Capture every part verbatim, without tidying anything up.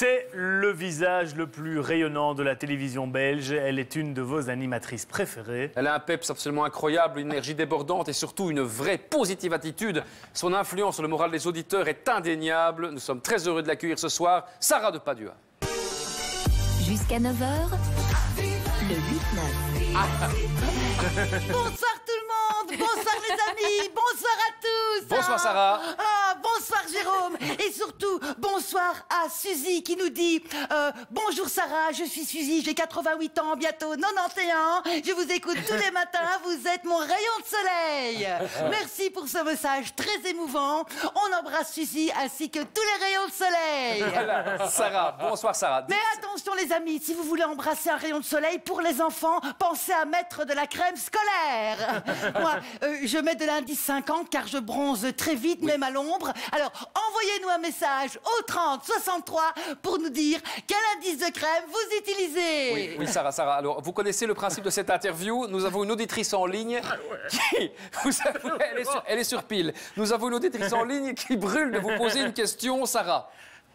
C'est le visage le plus rayonnant de la télévision belge. Elle est une de vos animatrices préférées. Elle a un peps absolument incroyable, une énergie débordante et surtout une vraie positive attitude. Son influence sur le moral des auditeurs est indéniable. Nous sommes très heureux de l'accueillir ce soir. Sarah de Padua. Jusqu'à neuf heures, le huit neuf. Ah. Bonsoir tout le monde, bonsoir les amis, bonsoir à tous. Bonsoir Sarah. Ah, bonsoir Jérôme et surtout bonsoir à Suzy qui nous dit euh, bonjour Sarah, je suis Suzy, j'ai quatre-vingt-huit ans, bientôt quatre-vingt-onze. Je vous écoute tous les matins, vous êtes mon rayon de soleil. Merci pour ce message très émouvant. On embrasse Suzy ainsi que tous les rayons de soleil. Voilà. Sarah, bonsoir Sarah. Mais attention les amis, si vous voulez embrasser un rayon de soleil pour les enfants, pensez à mettre de la crème scolaire. Moi, euh, je mets de l'indice cinquante car je bronze très vite, oui. Même à l'ombre. Alors, envoyez-nous un message au trente soixante-trois pour nous dire quel indice de crème vous utilisez. Oui, oui Sarah, Sarah. Alors, vous connaissez le principe de cette interview. Nous avons une auditrice en ligne qui... Vous savez, elle, est sur, elle est sur pile. Nous avons une auditrice en ligne qui brûle de vous poser une question, Sarah.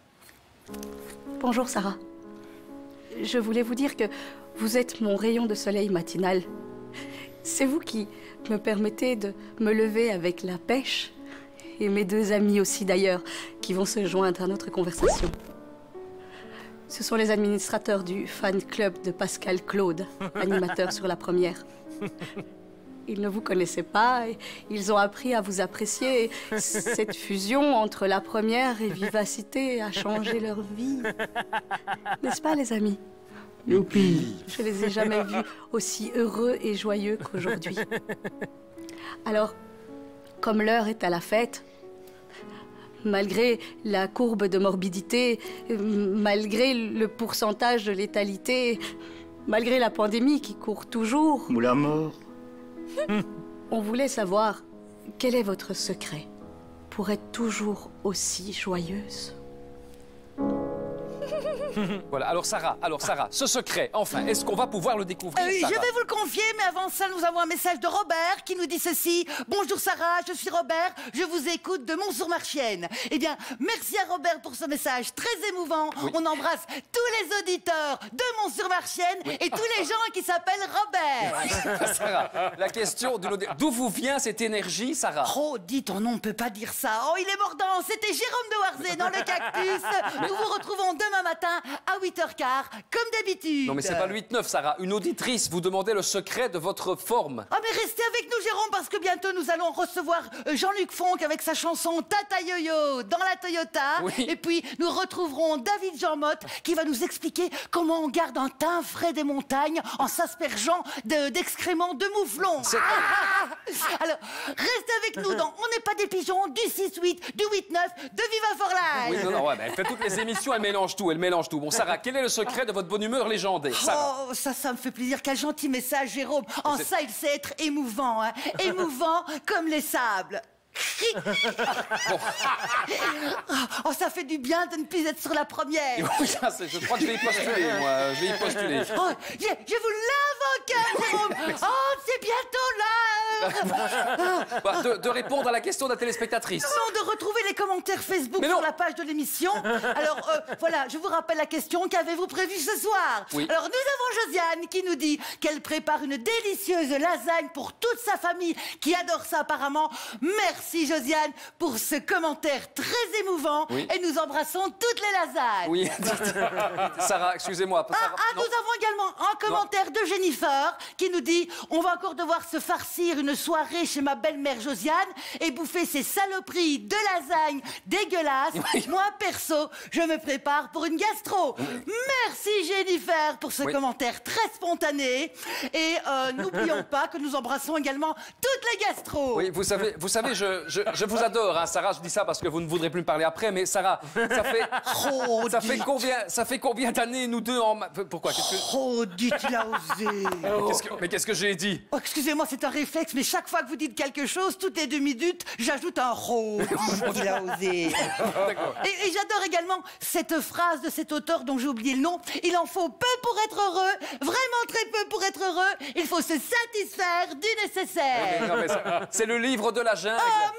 Bonjour Sarah. Je voulais vous dire que vous êtes mon rayon de soleil matinal. C'est vous qui me permettez de me lever avec la pêche. Et mes deux amis aussi d'ailleurs, qui vont se joindre à notre conversation. Ce sont les administrateurs du fan club de Pascal Claude, animateur sur la première. Ils ne vous connaissaient pas, et ils ont appris à vous apprécier. Cette fusion entre la première et Vivacité a changé leur vie. N'est-ce pas les amis? Youpi! Je les ai jamais vus aussi heureux et joyeux qu'aujourd'hui. Alors, comme l'heure est à la fête, malgré la courbe de morbidité, malgré le pourcentage de létalité, malgré la pandémie qui court toujours... Ou la mort. On voulait savoir quel est votre secret pour être toujours aussi joyeuse. Voilà, alors Sarah, alors Sarah, ce secret, enfin, est-ce qu'on va pouvoir le découvrir, euh, Sarah? Je vais vous le confier, mais avant ça, nous avons un message de Robert qui nous dit ceci. Bonjour Sarah, je suis Robert, je vous écoute de Mont-sur-Marchienne. Eh bien, merci à Robert pour ce message très émouvant. Oui. On embrasse tous les auditeurs de Mont-sur-Marchienne, oui. Et tous les gens qui s'appellent Robert. Sarah, la question d'où vous vient cette énergie, Sarah? Oh, dites, on ne peut pas dire ça. Oh, il est mordant, c'était Jérôme de Warzé dans le Cactus. Nous vous retrouvons demain matin à huit heures quinze, comme d'habitude. Non, mais c'est pas le huit neuf, Sarah. Une auditrice vous demandait le secret de votre forme. Ah, mais restez avec nous, Jérôme, parce que bientôt nous allons recevoir Jean-Luc Fonck avec sa chanson Tata Yo-Yo dans la Toyota. Oui. Et puis, nous retrouverons David Jean-Motte qui va nous expliquer comment on garde un teint frais des montagnes en s'aspergeant d'excréments de, de mouflons. Ah, alors, restez avec nous dans On n'est pas des pigeons, du six huit, du huit neuf, de Viva for Life. Oui, non, non, ouais, mais elle fait toutes les émissions, elle mélange tout, elle mélange tout. Bon, Sarah, quel est le secret de votre bonne humeur légendaire, Sarah? Oh, ça, ça me fait plaisir. Quel gentil message, Jérôme. En ça, il sait être émouvant, hein. Émouvant comme les sables. Bon. Oh, ça fait du bien de ne plus être sur la première. Oui, ça, je crois que je vais y postuler, moi. Je vais y postuler. Oh, je, je vous l'invoque, Jérôme. Oh, c'est bientôt l'heure. Bah, de, de répondre à la question de la téléspectatrice. Non, de retrouver les commentaires Facebook sur la page de l'émission. Alors, euh, voilà, je vous rappelle la question. Qu'avez-vous prévu ce soir? Oui. Alors, nous avons Josiane qui nous dit qu'elle prépare une délicieuse lasagne pour toute sa famille qui adore ça apparemment. Merci, Josiane, pour ce commentaire très émouvant. Oui. Et nous embrassons toutes les lasagnes. Oui. Sarah, excusez-moi. Ah, ah, nous avons également un commentaire non. de Jennifer qui nous dit « On va encore devoir se farcir une soirée chez ma belle-mère Josiane et bouffer ces saloperies de lasagne dégueulasses. Oui. Moi, perso, je me prépare pour une gastro. Oui. » Merci, Jennifer, pour ce oui. commentaire très spontané. Et euh, n'oublions pas que nous embrassons également toutes les gastros. Oui, vous savez, vous savez je, je, je vous adore, hein, Sarah. Je dis ça parce que vous ne voudrez plus me parler après, mais Sarah, ça fait, oh, ça fait combien, ça fait combien d'années nous deux en... Pourquoi qu'est-ce que... Oh, dites, il a osé. Oh. Qu'est-ce que, mais qu'est-ce que j'ai dit? Oh, excusez-moi, c'est un réflexe, mais chaque fois que vous dites quelque chose, toutes les deux minutes, j'ajoute un oh, il a osé. Et, et j'adore également cette phrase de cet auteur dont j'ai oublié le nom. Il en faut peu pour être heureux, vraiment très peu pour être heureux. Il faut se satisfaire du nécessaire. C'est le livre de la jungle. Oh, merci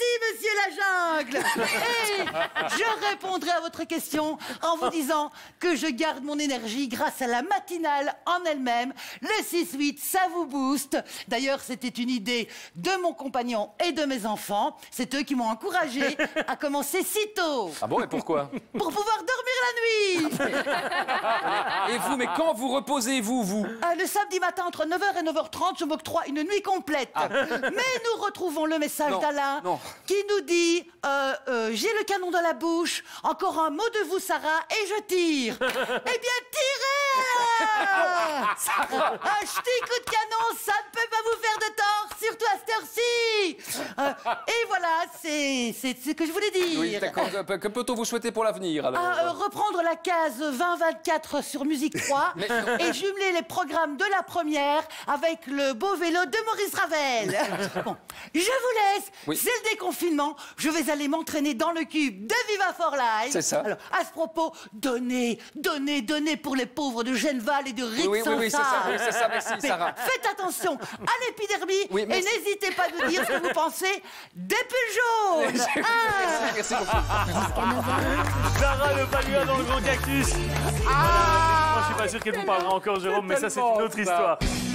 monsieur la jungle. Et je répondrai à votre question en vous disant que je garde mon énergie grâce à la matinale en elle-même. Le six huit, ça vous booste. D'ailleurs, c'était une idée de mon compagnon et de mes enfants. C'est eux qui m'ont encouragé à commencer si tôt. Ah bon, et pourquoi? Pour pouvoir dormir la nuit. Et vous, mais quand vous reposez-vous, vous? Ah, le samedi matin, entre neuf heures et neuf heures trente, je m'octroie une nuit complète. Ah. Mais nous retrouvons le message d'Alain qui nous dit euh, euh, « J'ai le canon dans la bouche, encore un mot de vous, Sarah, et je tire. » Eh bien, tirez! Un ch'ti coup de canon, ça ne peut pas vous faire de tort, surtout à cette heure-ci. Euh, et voilà, c'est ce que je voulais dire. Oui, d'accord. Que peut-on vous souhaiter pour l'avenir, alors? Ah, euh, reprendre la case vingt vingt-quatre sur Musique trois Mais... et jumeler les programmes de la première avec le beau vélo de Maurice Ravel. Bon, je vous laisse. Oui. C'est le déconfinement. Je vais aller m'entraîner dans le cube de Viva for Life. C'est ça. Alors, à ce propos, donnez, donnez, donnez pour les pauvres de Genval et de Rixensart. Oui, oui, oui, c'est ça, oui, c'est ça. Merci, mais Sarah. Faites attention à l'épidermie oui, et n'hésitez pas à nous dire ce que vous pensez des pulls jaunes. Ah. Merci beaucoup. Sarah Le Palua dans le Grand Cactus. Ah. Moi, je suis pas sûr qu'elle nous parlera encore, Jérôme, mais ça, c'est une autre histoire.